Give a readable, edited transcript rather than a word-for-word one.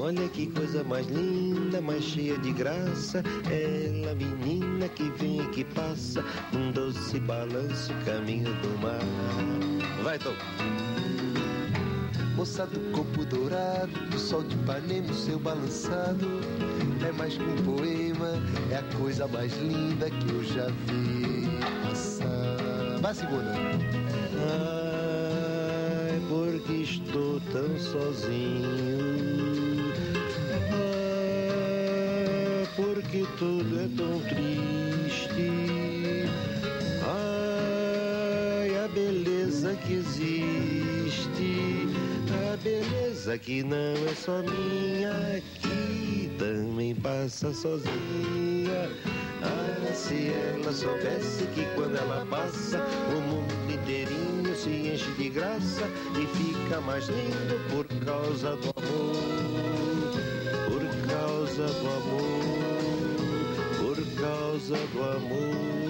Olha que coisa mais linda, mais cheia de graça. Ela, menina que vem e que passa, num doce balanço, caminho do mar. Vai, Tom. Moça do corpo dourado, do sol de Ipanema, o seu balançado é mais que um poema, é a coisa mais linda que eu já vi passar. Vai, segunda. Ai, porque estou tão sozinho. Ai, porque tudo é tão triste. Ai, a beleza que existe, a beleza que não é só minha, que também passa sozinha. Ah, se ela soubesse que quando ela passa, o mundo inteirinho se enche de graça e fica mais lindo por causa do amor, por causa do amor, por causa do amor.